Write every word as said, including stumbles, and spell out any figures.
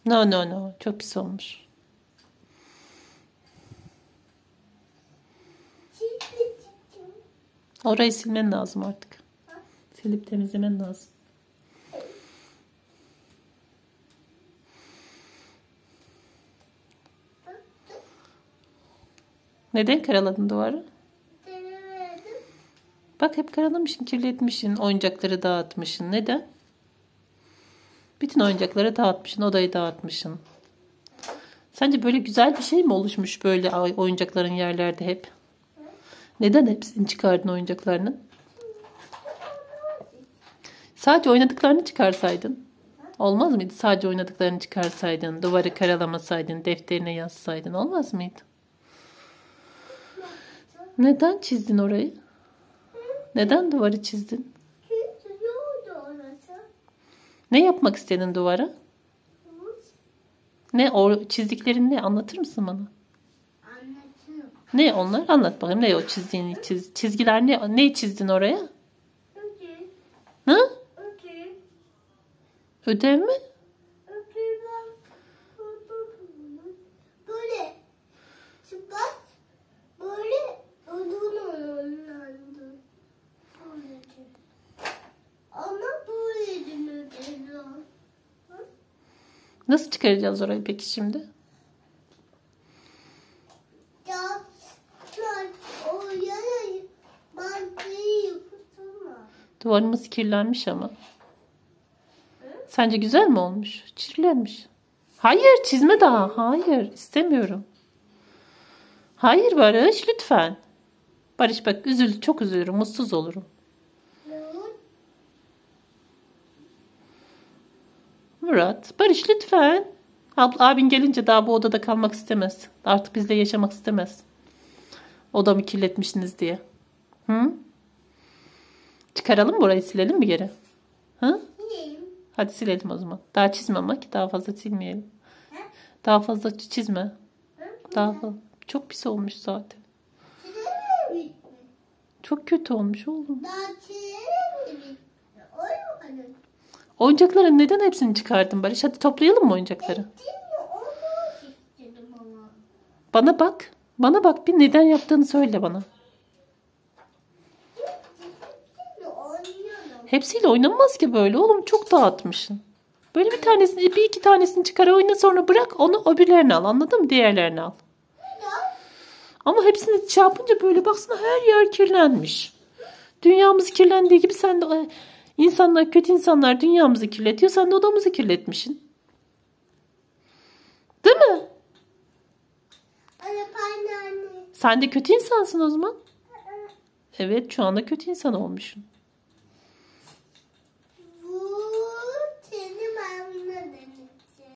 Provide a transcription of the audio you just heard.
No no no. Çok pis olmuş. Orayı silmen lazım artık. Silip temizlemen lazım. Neden karaladın duvarı? Bak hep karalamışsın, kirletmişsin. Oyuncakları dağıtmışsın. Neden? Bütün oyuncakları dağıtmışsın. Odayı dağıtmışsın. Sence böyle güzel bir şey mi oluşmuş böyle oyuncakların yerlerde hep? Neden hepsini çıkardın oyuncaklarını? Sadece oynadıklarını çıkarsaydın. Olmaz mıydı? Sadece oynadıklarını çıkarsaydın. Duvarı karalamasaydın. Defterine yazsaydın. Olmaz mıydı? Neden çizdin orayı? Neden duvarı çizdin? Ne yapmak istedin duvara? Ne o çizdiklerin ne? Anlatır mısın bana? Anlatırım. Ne onlar? Anlat bakayım. Ne o çizdiğin çiz, çizgiler ne? Ne çizdin oraya? Ödev. Hı? Ödev. Ödev mi? Ödev. Böyle. Çıplak. Böyle. Odunu onlandı. Ama böyleydin ödevler. Nasıl çıkaracağız orayı peki şimdi? Ya o yana bantayı yapıştırma. Duvarımız kirlenmiş ama. Sence güzel mi olmuş? Kirlenmiş. Hayır çizme daha. Hayır istemiyorum. Hayır Barış lütfen. Barış bak üzül, çok üzülürüm. Mutsuz olurum. Murat. Barış lütfen. Abla, abin gelince daha bu odada kalmak istemez. Artık bizle yaşamak istemez. Odamı kirletmişsiniz diye. Hı? Çıkaralım mı burayı, silelim mi geri? Hı? Sileyim. Hadi silelim o zaman. Daha çizme ama ki daha fazla silmeyelim. He? Daha fazla çizme. Hı? Daha fazla. Çok pis olmuş zaten. Silelim mi? Çok kötü olmuş oğlum. Daha silelim mi? Oynamadın. Oyuncakların neden hepsini çıkardın Barış? Hadi toplayalım mı oyuncakları? Ettin mi? Onu istedim ama. Bana bak. Bana bak bir neden yaptığını söyle bana. Ettin mi? Oynayalım. Hepsiyle oynanmaz ki böyle oğlum. Çok dağıtmışsın. Böyle bir tanesini, bir iki tanesini çıkar oyna sonra bırak onu öbürlerini al. Anladın mı? Diğerlerini al. Neden? Ama hepsini şey yapınca böyle baksana her yer kirlenmiş. Dünyamız kirlendiği gibi sen de insanlar, kötü insanlar dünyamızı kirletiyor. Sen de odamızı kirletmişsin. Değil mi? Anne anne anne. Sen de kötü insansın o zaman. Evet şu anda kötü insan olmuşsun.